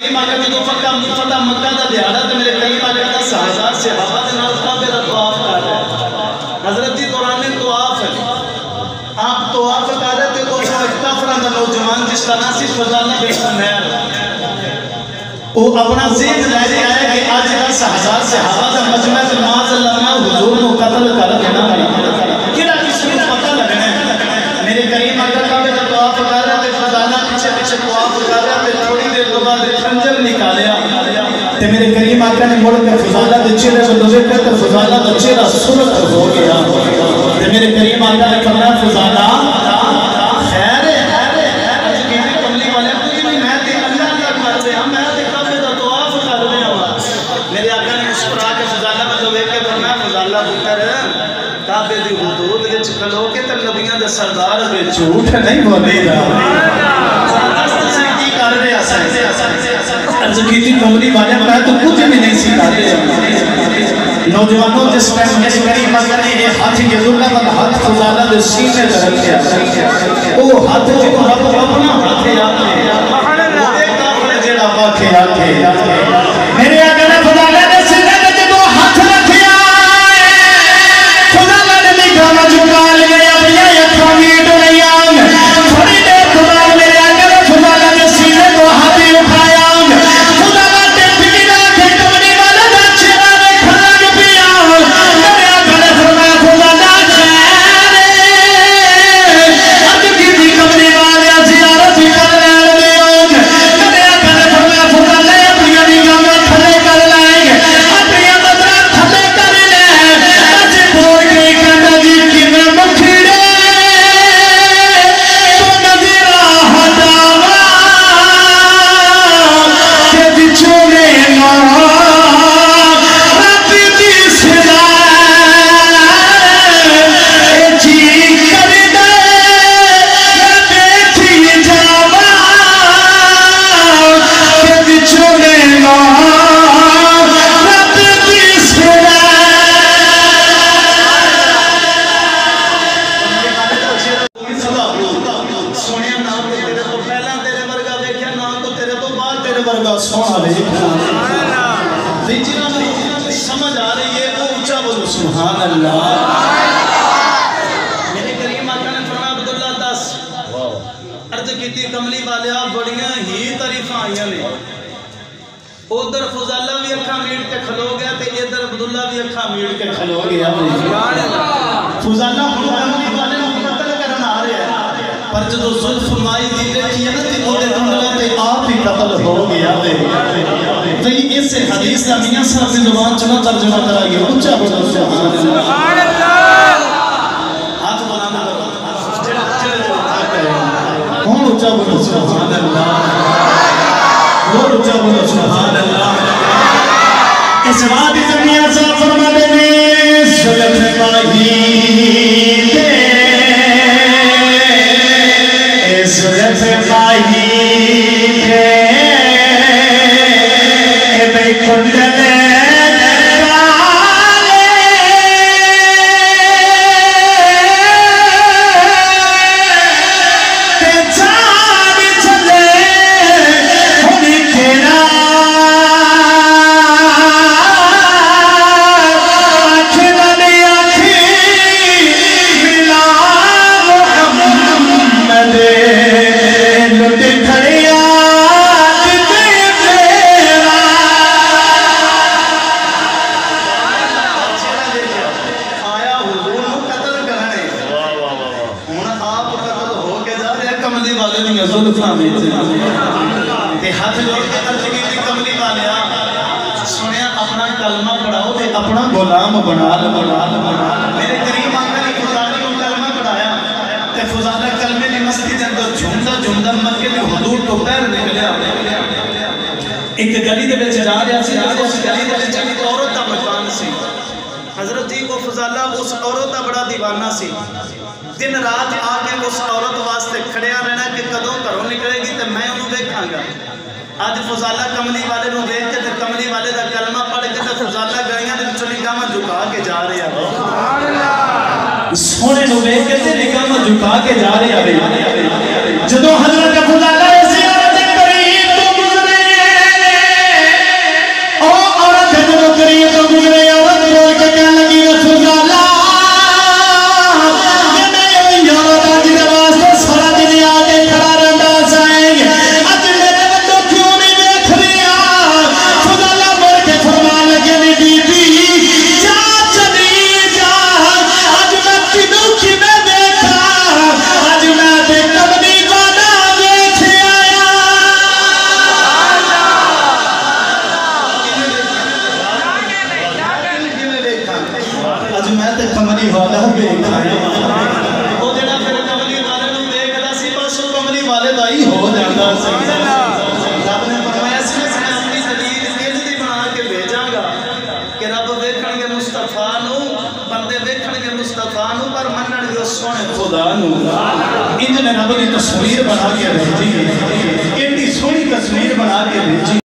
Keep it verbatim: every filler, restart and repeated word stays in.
مکہ جو فتح فتح مکہ دا دیہڑا تے میرے کریم آقا دس ہزار صحابہ دے نال کعبے دا طواف کر رہے ہیں. حضرت جی دوران طواف ہے آپ طواف کر رہے تھے تو سو اکتافرہ دا نوجوان جس کا ناسی فضالہ بن عمیر وہ اپنا ذہن لے کے آیا کہ آج دس ہزار صحابہ دا مجمع سے معاذ اللہ میں حضور کو قتل کر دینا کیا کسی کو پتہ لگنا ہے. میرے کریم آقا کعبے دا طواف کر رہے تھے فضالہ پیچھے پیچھے طواف کر رہے تھے. تھوڑی دیر کے بعد خنجر نکالیا تے میرے کریم آقا نے مڑ کے فضالہ کے چہرے کو نظر کر تے فضالہ کا چہرہ سرخ ہو گیا تے میرے کریم آقا نے فرمایا فضالہ خیر ہے کسی کملی والے کوئی نہیں میں تے اللہ اللہ کر دے ہم میں تے کعبے دا طواف کر رہے ہوں. میرے آقا نے مسکرا کے فضالہ میں دیکھ کے فرمایا فضالہ پتر کعبے دی حدود وچ کھلو کے تے نبیاں دے سردار دے جھوٹ نہیں بولے گا. کر رہے ہیں عرض کیتی کملی والے میں تو کچھ بھی نہیں سکھاتے ہیں. نوجوانوں جس ٹائم میرے کریم آقا نے یہ ہاتھ کے ذلہ کا ہاتھ فضالہ دے سینے سے رکھیا وہ ہاتھ جو رب اپنا ہاتھ یاد ہے وہ ایک کافر جیڑا واقع آکے میرے آقا نے فضالہ دے سینے میں جو ہاتھ رکھیا فضالہ نے نگاہ جھکا لیا بھیا یہ کھامیٹ نہیں آن تھوڑی دیر خدا میرے آقا نے فضالہ دے سینے کو ہاتھی اٹھایا فضالہ تے بگڑا کے کمری والا دا چہرہ میں کھڑا کے پیا میرے آقا نے فرمایا فضالہ خیر اب کی بھی کمری والا زیارت کر لیں گے. میرے آقا نے فرمایا فضالہ اپنی نگاہ میں کھلے کر لیں گے اپنی نظر کھلے کر لیں اج بول کے کہنا جی کہ میں مکھڑے تو نظرہ ہٹاوا کہ بچھوڑے نہ رب کی صدا اے جی کر دے میں بیٹھی جاوا کہ بچھوڑے نہ رب کی صدا. سونیا نام تو تیرے تو پہلا تیرے ورگا دیکھیا نام تو تیرے تو بعد تیرے ورگا سونا دیکھیا جنہوں نے سمجھ آ رہی ہے وہ اونچا بولو سبحان اللہ. میرے کریم آقا نے فرمایا عبداللہ دس عرض کیتی کملی والیا بڑیاں ہی تعریفاں آئیاں نے ادھر فضالہ بھی اکھاں میٹ کے کھلو گیا تے ادھر عبداللہ بھی اکھاں میٹ کے کھلو گیا. فضالہ ہن کملی والے نوں قتل کرن آ رہے ہیں پر جدو زلف مائی دی دیکھی ہے نا تے اوڑے دنگلہ تے آپ ہی قتل ہو گیا تو یہ اس حدیث کا میاں صاحب کی زبان چنا ترجمہ کرا گیا اونچا بولو سبحان اللہ. ہاتھ بلانا کون اونچا بولو سبحان اللہ کون اونچا بولو سبحان اللہ. اس بات سے میاں صاحب فرماتے ہیں زلف مائی دے زلف مائی دے بے کندلے ہاتھ جوڑ کے عرض کی تھی کملی والیا سنیا اپنا کلمہ پڑھاؤ تے اپنا غلام بنا لو. میرے کریم آقا نے فضالہ کو کلمہ پڑھایا تے فضالہ کلمے کی مستی دے اندر جھومدا جھومدا مکے دی حدود تو پیر نکلیا. ایک گلی دے وچ جا رہا سی اس گلی دے وچ ایک عورت دا مکان سی. حضرت جی کو فضالہ اس عورت دا بڑا دیوانہ سی. دن رات آ کے اس عورت واسطے کھڑیا رہنا کہ کدوں گھروں نکلے گی تے میں انہوں دیکھاں گا. آج فضالہ کملی والے نو دیکھ کے تے کملی والے دا کلمہ پڑھ کے تے فضالہ گئیاں دے وچوں نگاہ جھکا کے جا رہے ہیں. سونے نو دیکھ کے تے نگاہ جھکا کے جا رہے ہیں. جدوں حضرت فضالہ زیارت قریب تو گزرے خدا نو انج نے رب نے تصویر بنا کے بھیجی ہے، ایڈی سونی تصویر بنا کے بھیجی